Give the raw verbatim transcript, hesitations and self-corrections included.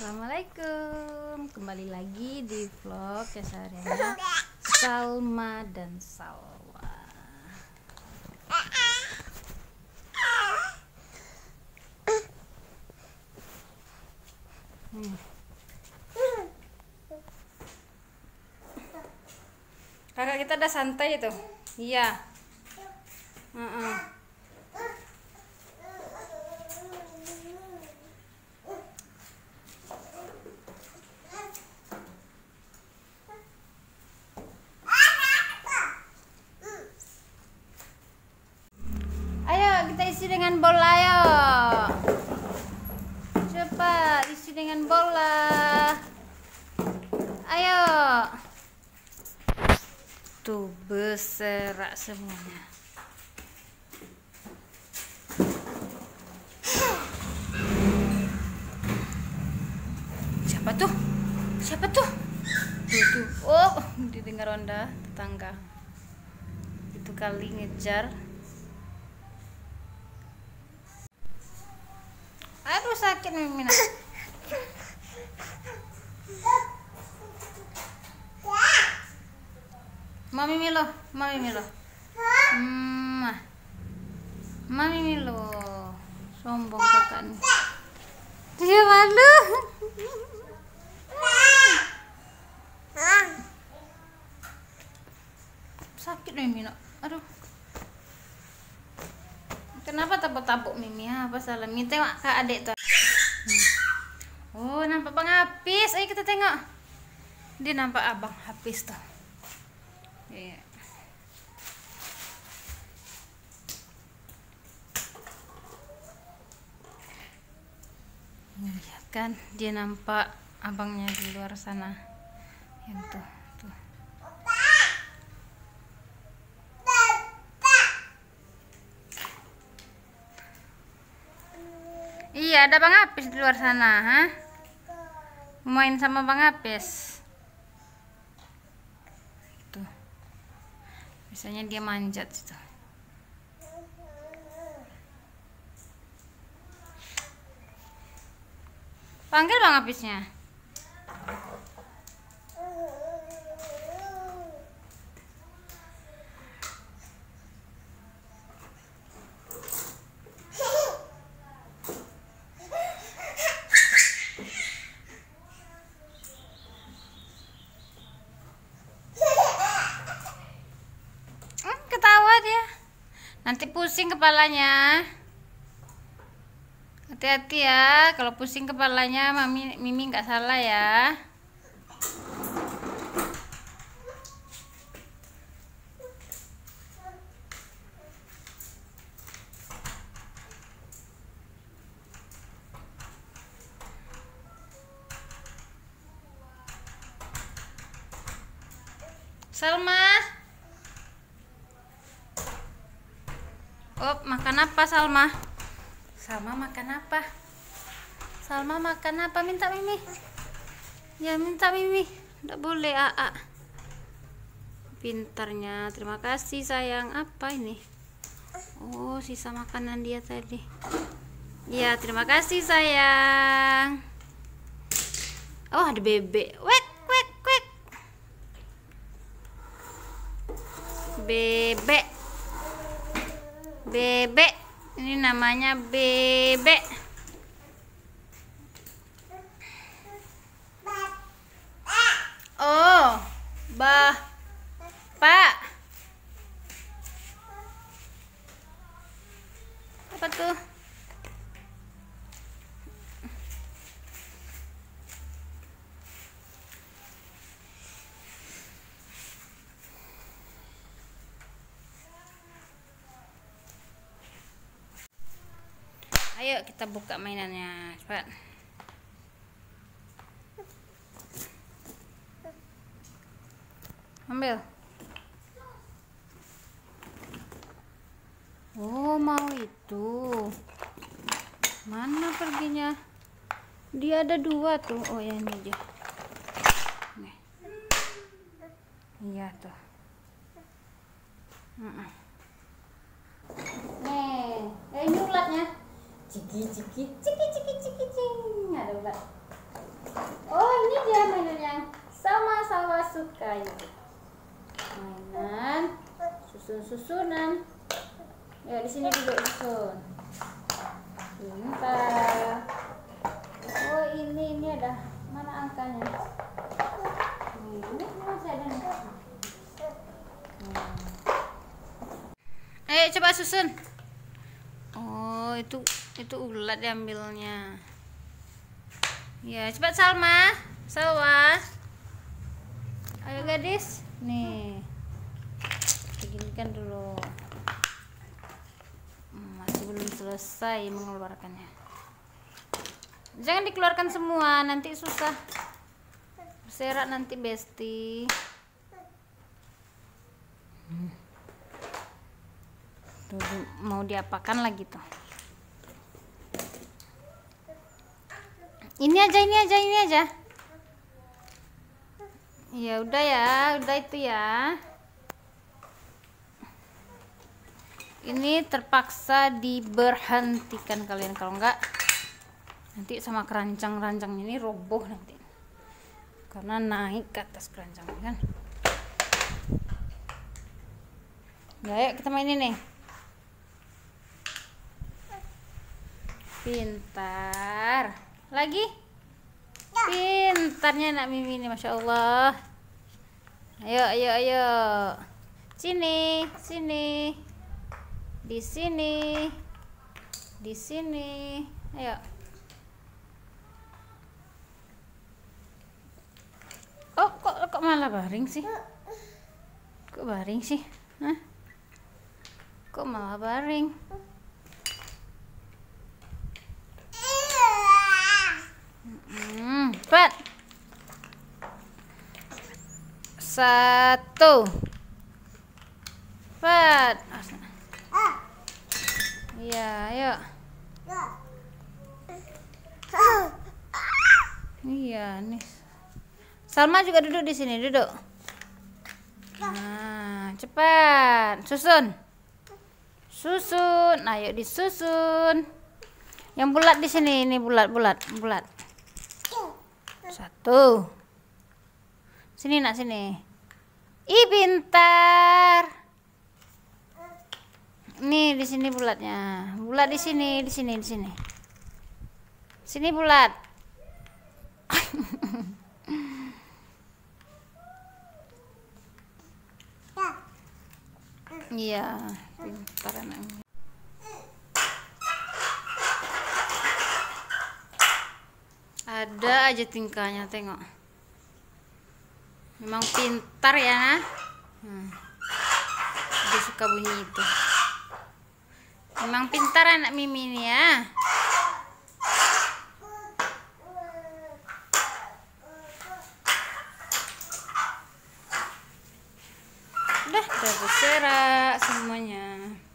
Assalamualaikum, kembali lagi di vlog kesehariannya Salma dan Salwa. Hmm. Kakak kita udah santai itu, iya. Uh -uh. Kita isi dengan bola, ayo. Cepat isi dengan bola. Ayo. Tuh berserak semuanya. Siapa tuh? Siapa tuh? Tuh, tuh. Oh, didengar ronda tetangga. Itu kali ngejar. Aduh sakit Mimina. Mami Milo, Mami Milo. Hmm. Mami Milo. Sombong kakak nih. Dia malu. Sakit Mimina. Aduh. Kenapa tabuk-tabuk Mimi? Apa salah? Mimi tengok ke adik tuh. Hmm. Oh, nampak Bang Hafiz. Ayo kita tengok. Dia nampak Abang Hafiz tuh. Iya. Iya kan, dia nampak abangnya di luar sana. Yang tuh, tuh. Iya, ada Bang Hafiz di luar sana, ha? Main sama Bang Hafiz. Tuh. Biasanya dia manjat situ. Panggil Bang Hafiznya. Nanti pusing kepalanya. Hati-hati ya, kalau pusing kepalanya Mami Mimi nggak salah ya. Salma. Oh, makan apa Salma? Salma makan apa? Salma makan apa? Minta Mimi. Ya, minta Mimi. Nggak boleh, Aa. Pintarnya. Terima kasih sayang. Apa ini? Oh, sisa makanan dia tadi. Ya, terima kasih sayang. Oh, ada bebek. Wek, wek, wek. Bebek. Bebek, ini namanya bebek. Oh, bah, pak. Apa tuh? Ayo kita buka mainannya, cepat. Ambil. Oh, mau itu. Mana perginya? Dia ada dua tuh. Oh, ya ini aja. Nih. Iya tuh. Nih, eh ini ulatnya. Ciki ciki ciki ciki ciki cing. Ada ulat. suka ya. Mainan, susun-susunan. Ya di sini duduk susun. Pintar. Oh ini ini ada mana angkanya? Ini ini masih ada nih. Ayo coba susun. Oh itu itu ulat diambilnya. Ya cepat Salma, Salwa. Ayo gadis, nih. Beginikan dulu. Masih belum selesai mengeluarkannya. Jangan dikeluarkan semua, nanti susah. Berserak nanti Besti. Hmm. Tuh, mau diapakan lagi tuh? Ini aja, ini aja, ini aja. Ya udah ya, udah itu ya. Ini terpaksa diberhentikan kalian, kalau enggak nanti sama keranjang-keranjang ini roboh nanti. Karena naik ke atas keranjang kan. Ya, ayo kita main ini. Pintar. Lagi? Pintarnya anak Mimi ini, Masya Allah. Ayo, ayo, ayo. Sini, sini. Di sini. Di sini. Ayo. Oh, kok kok malah baring sih? Kok baring sih? Hah? Kok malah baring? Hmm, cepat. Satu. Cepat. Iya, ayo. Iya, nih. Salma juga duduk di sini, duduk. Nah, cepat. Susun. Susun. Ayo disusun. Yang bulat di sini, ini bulat, bulat, bulat. Satu. Sini nak, sini. Ih, pintar. Nih di sini bulatnya. Bulat di sini, di sini, di sini. Sini bulat. Iya, pintar anaknya. Ada aja tingkahnya, tengok. Memang pintar ya, nah. Hmm. Dia suka bunyi itu. Memang pintar anak Mimi ini ya. Udah, udah berserak semuanya.